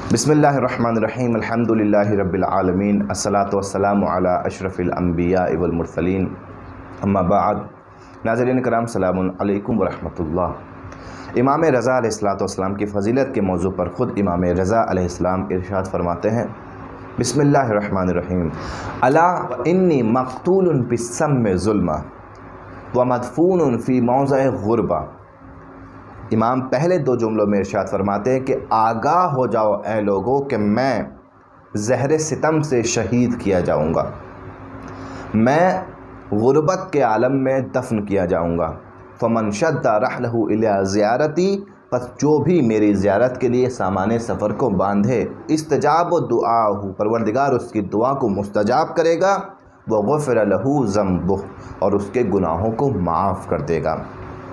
بسم اللہ الرحمن الرحیم الحمدللہ رب العالمین الصلاۃ والسلام علی اشرف الانبیاء والمرسلین اما بعد۔ ناظرین کرام السلام علیکم ورحمۃ اللہ۔ امام رضا علیہ السلام کی فضیلت کے موضوع پر خود امام رضا علیہ السلام ارشاد فرماتے ہیں، بسم اللہ الرحمن الرحیم، الا انی مقتول بالسم ظلما ومدفون فی موضع غربہ۔ امام پہلے دو جملوں میں ارشاد فرماتے ہیں کہ آگاہ ہو جاؤ اے لوگوں کہ میں زہر ستم سے شہید کیا جاؤں گا، میں غربت کے عالم میں دفن کیا جاؤں گا۔ فمن شد رحلہ الی زیارتی، پس جو بھی میری زیارت کے لیے سامان سفر کو باندھے، استجاب دعاہ، پروردگار اس کی دعا کو مستجاب کرے گا، وغفر لہ ذنبہ، اور اس کے گناہوں کو معاف کر دے گا۔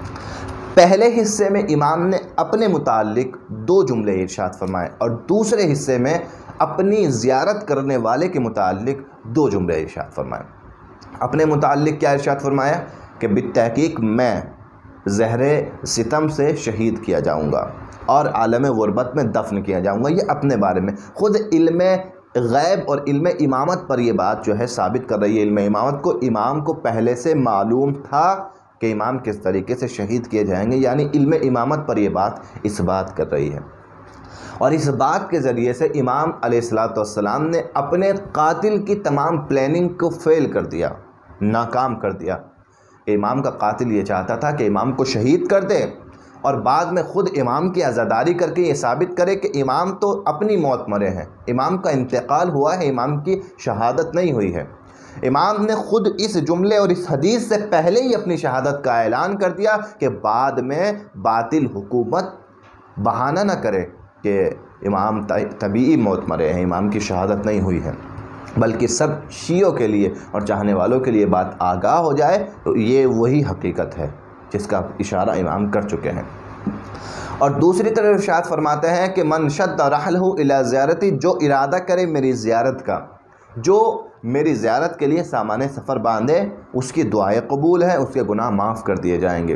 پہلے حصے میں امام نے اپنے متعلق دو جملے ارشاد فرمائے اور دوسرے حصے میں اپنی زیارت کرنے والے کے متعلق دو جملے ارشاد فرمائے۔ اپنے متعلق کیا ارشاد فرمایا کہ بالتحقیق میں زہر ستم سے شہید کیا جاؤں گا اور عالم غربت میں دفن کیا جاؤں گا۔ یہ اپنے بارے میں خود علم غیب اور علم امامت پر یہ بات جو ہے ثابت کر رہی ہے۔ علم امامت کو امام کو پہلے سے معلوم تھا کہ امام کس طریقے سے شہید کیے جائیں گے، یعنی علم امامت پر یہ بات اس بات کر رہی ہے۔ اور اس بات کے ذریعے سے امام علیہ السلام نے اپنے قاتل کی تمام پلاننگ کو فیل کر دیا، ناکام کر دیا۔ امام کا قاتل یہ چاہتا تھا کہ امام کو شہید کر دے اور بعد میں خود امام کی عزاداری کر کے یہ ثابت کرے کہ امام تو اپنی موت مرے ہیں، امام کا انتقال ہوا ہے، امام کی شہادت نہیں ہوئی ہے۔ امام نے خود اس جملے اور اس حدیث سے پہلے ہی اپنی شہادت کا اعلان کر دیا کہ بعد میں باطل حکومت بہانہ نہ کرے کہ امام طبیعی موت مرے ہیں، امام کی شہادت نہیں ہوئی ہے، بلکہ سب شیعوں کے لیے اور چاہنے والوں کے لیے بات آگاہ ہو جائے تو یہ وہی حقیقت ہے جس کا اشارہ امام کر چکے ہیں۔ اور دوسری طرف ارشاد فرماتے ہیں کہ من شد رحلہ الی زیارتی، جو ارادہ کرے میری زیارت کا، جو میری زیارت کے لیے سامان سفر باندھے، اس کی دعائیں قبول ہیں، اس کے گناہ معاف کر دیے جائیں گے۔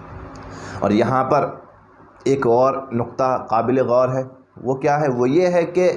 اور یہاں پر ایک اور نقطہ قابل غور ہے، وہ کیا ہے؟ وہ یہ ہے کہ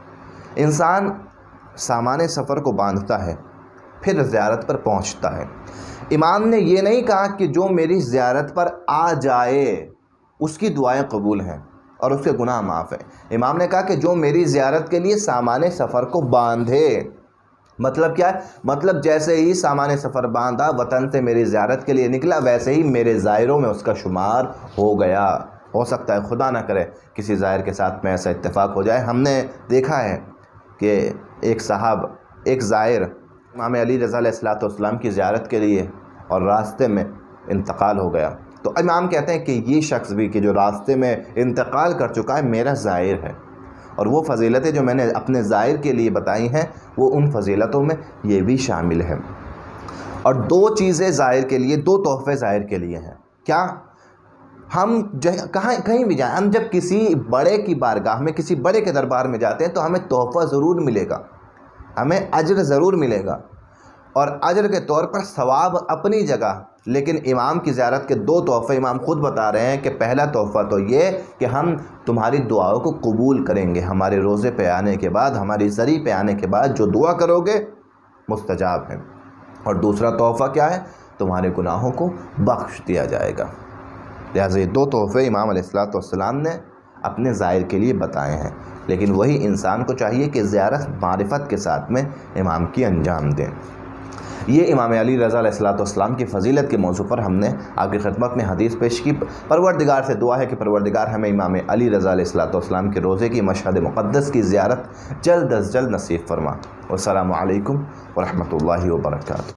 انسان سامان سفر کو باندھتا ہے، پھر زیارت پر پہنچتا ہے۔ امام نے یہ نہیں کہا کہ جو میری زیارت پر آ جائے اس کی دعائیں قبول ہیں اور اس کے گناہ معاف ہیں۔ امام نے کہا کہ جو میری زیارت کے لیے سامان سفر کو باندھے، مطلب کیا ہے؟ مطلب جیسے ہی سامان سفر باندھا، وطن سے میری زیارت کے لیے نکلا، ویسے ہی میرے زائروں میں اس کا شمار ہو گیا۔ ہو سکتا ہے خدا نہ کرے کسی زائر کے ساتھ میں ایسا اتفاق ہو جائے۔ ہم نے دیکھا ہے کہ ایک زائر امام علی رضا علیہ السلام کی زیارت کے لیے اور راستے میں انتقال ہو گیا، تو امام کہتے ہیں کہ یہ شخص بھی کہ جو راستے میں انتقال کر چکا ہے میرا زائر ہے، اور وہ فضیلتیں جو میں نے اپنے زائر کے لیے بتائی ہیں وہ ان فضیلتوں میں یہ بھی شامل ہے۔ اور دو چیزیں زائر کے لیے، دو تحفے زائر کے لیے ہیں۔ کیا؟ ہم کہیں بھی جائیں، ہم جب کسی بڑے کی بارگاہ میں، کسی بڑے کے دربار میں جاتے ہیں تو ہمیں تحفہ ضرور ملے گا، ہمیں اجر ضرور ملے گا، اور اجر کے طور پر ثواب اپنی جگہ۔ لیکن امام کی زیارت کے دو تحفے امام خود بتا رہے ہیں کہ پہلا تحفہ تو یہ کہ ہم تمہاری دعاؤں کو قبول کریں گے، ہمارے روزے پہ آنے کے بعد، ہماری زری پہ آنے کے بعد جو دعا کرو گے مستجاب ہے۔ اور دوسرا تحفہ کیا ہے؟ تمہارے گناہوں کو بخش دیا جائے گا۔ لہٰذا یہ دو تحفے امام علیہ السلام نے اپنے زائر کے لیے بتائے ہیں، لیکن وہی انسان کو چاہیے کہ زیارت معرفت کے ساتھ میں امام کی انجام دیں۔ یہ امام علی رضا علیہ السلام کی فضیلت کے موضوع پر ہم نے آپ کی خدمت میں حدیث پیش کی۔ پروردگار سے دعا ہے کہ پروردگار ہمیں امام علی رضا علیہ السلام کے روزے کی مشہد مقدس کی زیارت جلد از جلد نصیب فرما۔ والسلام علیکم ورحمۃ اللہ وبرکاتہ۔